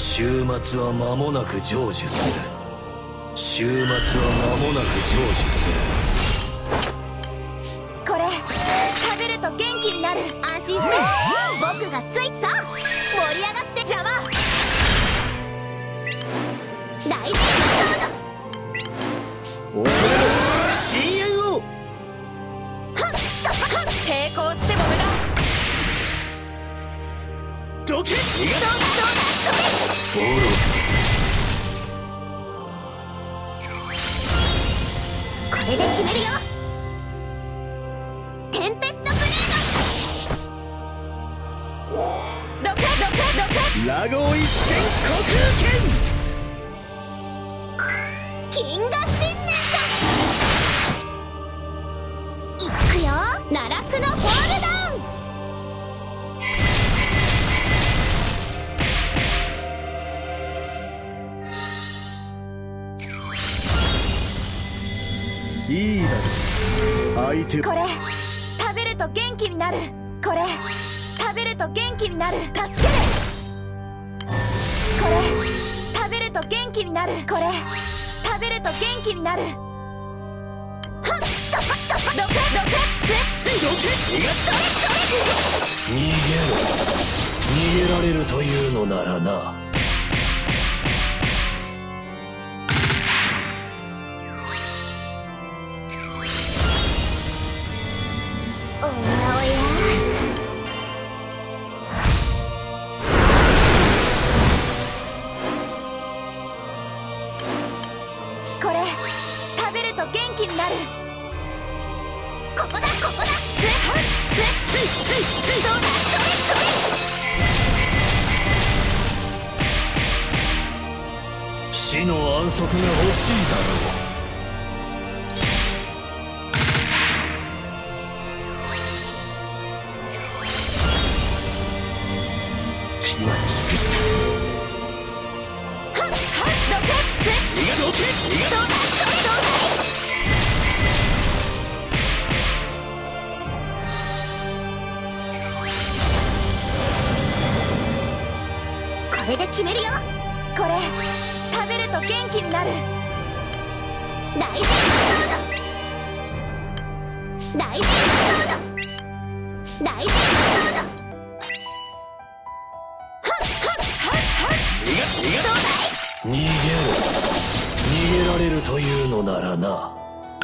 終末は間もなく成就する。終末は間もなく成就する。 これ食べると元気になる。安心して僕がついさ。盛り上がって邪魔。大事な恐れろ深淵を。 抵抗しても無駄。 どけ。逃がボロこれで決めるよ。テンペストブレード。どけラゴ一戦虚空剣。 金河信念だ。いくよ。奈落のフォールダウン。 いいだろ相手。 これ食べると元気になる。これ食べると元気になる。助ける。これ食べると元気になる。これ食べると元気になる。どけ逃げられるというのならな。 おやおや。これ食べると元気になる。ここだ。どうだ。 死の安息が欲しいだろう。 これで決めるよ。これ食べると元気になる。ライゼンロード。ライゼンロード。ライゼンロード。 逃げられるというのならな。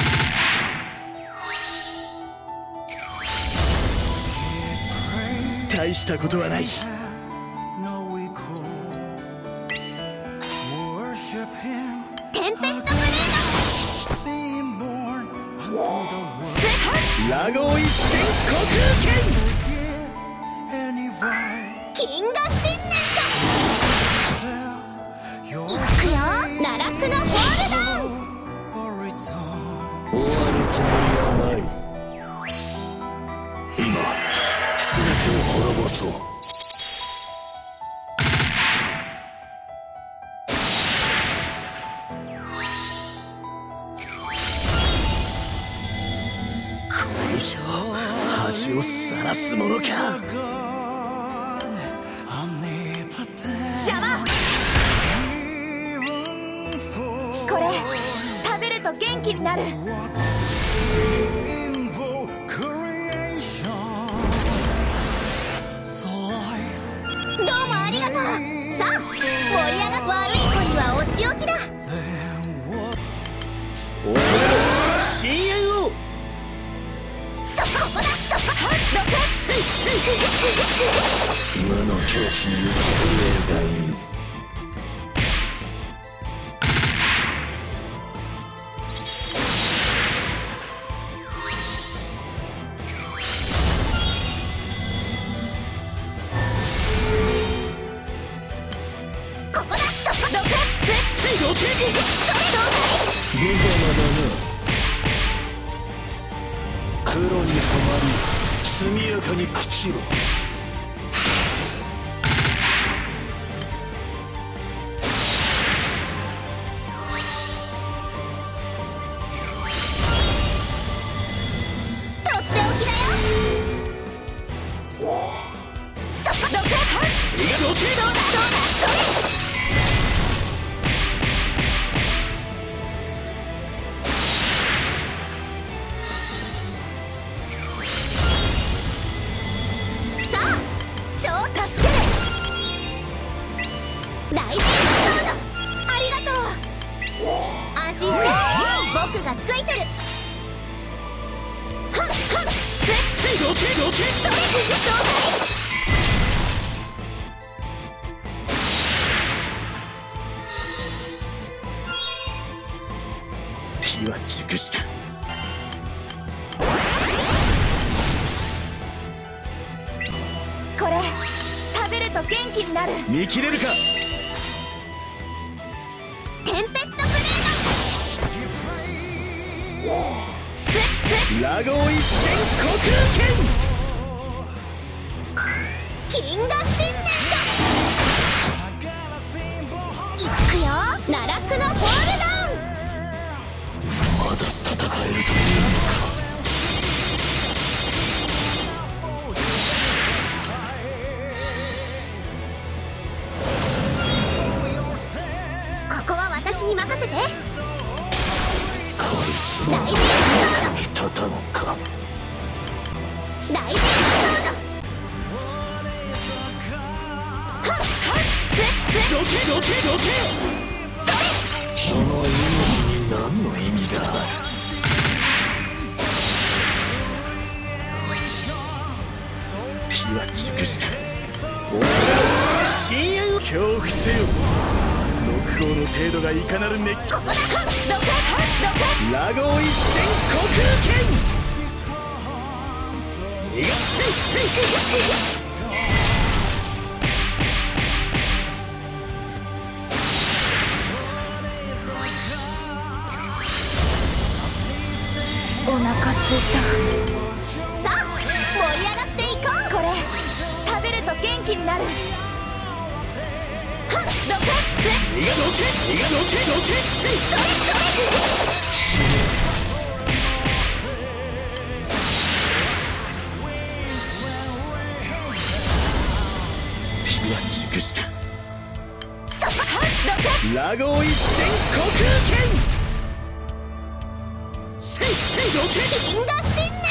大したことはない。 テンペストブレード。 ラゴ一戦虚空剣。 金河信念だ。いくよ。奈落のフォールダウン。 終わるつもりはない。今全てを滅ぼそう。 これ以上恥をさらすものか。 邪魔。これ食べると元気になる。どうもありがとう。さあ盛り上がっ。悪い子にはお仕置きだ。 恐れろ深淵を。 ここだ。 無の境地に打ち震えるがいい。無様だな。黒に染まり速やかに朽ちろ。 とっておきだよ。そこどけ。どうだ。 ライジングソード。ありがとう。安心して、僕がついてる。はっはっスイッチどけどけそれどうだい。 火は熟した。 これ食べると元気になる。 見切れるか。 テンペストグレード。スッラゴー一戦虚空金河新年だ。いくよ、奈落のフォールダウン。 まだ戦えるというのか。 ここは私に任せて。 こいつもライジング役に立たぬか。 ライジングソード。はっはっスッどけどけどけ。 その命に何の意味がある。 火は熟した。恐れろ深淵を恐怖せよ。六法の程度がいかなる熱気。 ここだ。はっどけはっどけ。 ラゴー一戦虚空剣。逃がせお腹すいた。さあ盛り上がっていこう。これ食べると元気になる。はっどけスッ身がどけ身がどけどけそれそれ。 火は熟した。 そこはっどけ。 ラゴー一戦虚空剣。せいせいどけ。 金河新年だ。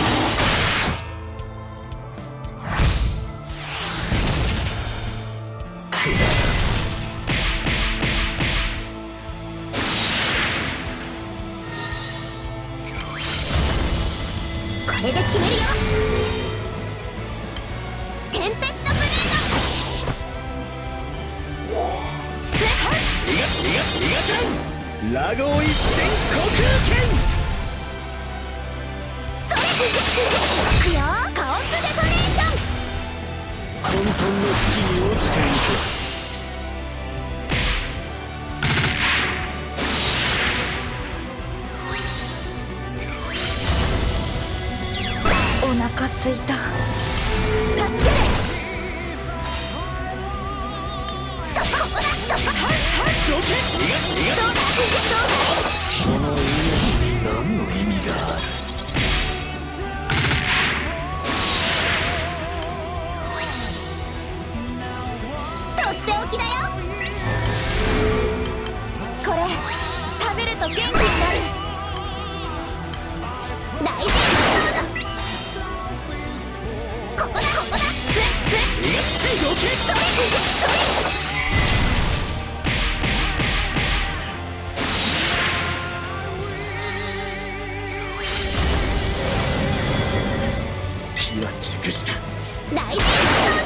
くだこれで決めるよ。テンペストグレード。スッハッ逃がさん。ラゴー一戦虚空剣。 それいくよ、カオスデコレーション。 混沌の淵に落ちていお腹すいた。助ける。そこだそこ。はっはっどけ。 どうだどうだい。 く。その命に何の意味がある。 とっておきだよ。これ食べると元気になる。ライジングソード。ここだここだ。スッスッ逃がしてどけ。 それそれ。 火は熟した。 ライジングソード。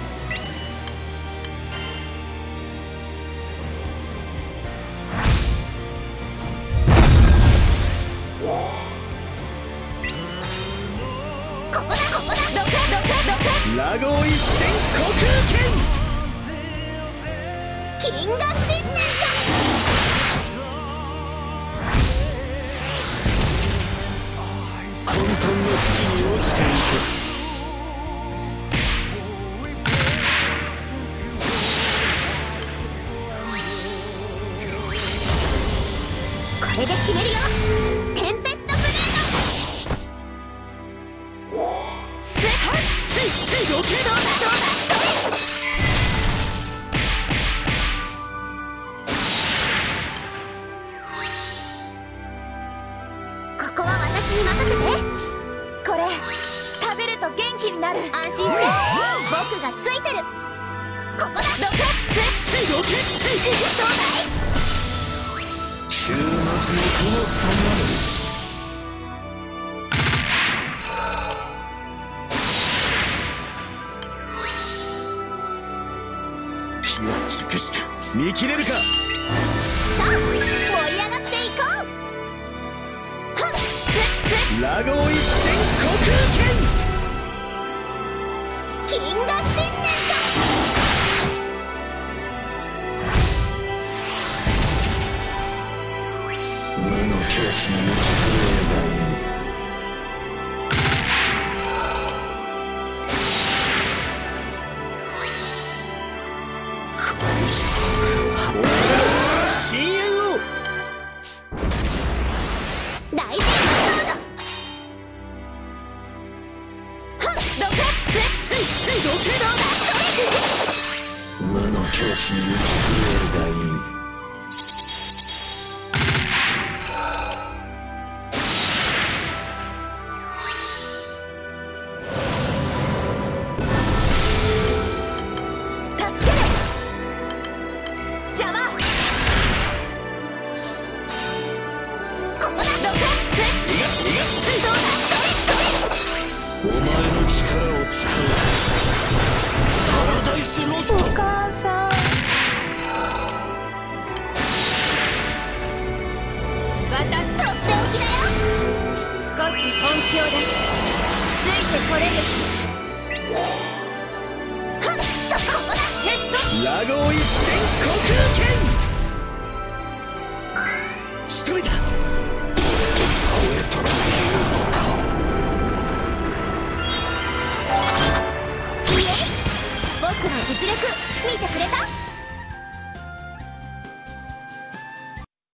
ここだここだ。どけどけどけ。 ラゴー一戦虚空剣。 金河新年だ。 混沌の淵に落ちていこれで決めるよ。テンペストブレード。スッハッせいせいどけ。 どうだどうだそれ。ここは私に任せて。これ食べると元気になる。安心して、僕がついてる。ここだどけスッせいど決してどうだい。 終末のこの差なる。 火は熟した。見切れるか。 さあ盛り上がっていこう。はっラゴー一戦虚空剣。 銀河新年だ。 無の境地に打ち震えるがいい。 深淵を大戦モード。はっ6月どけどうだそれ。 無の境地に打ち震えるがいい。お前の力を使うぜ。パラダイスロスト。 お母さん。私とっておきだよ。少し本気を出す。ついてこれる。はっそこだ。テスト。 ラゴー一戦虚空剣。仕留めた。 僕の実力見てくれた？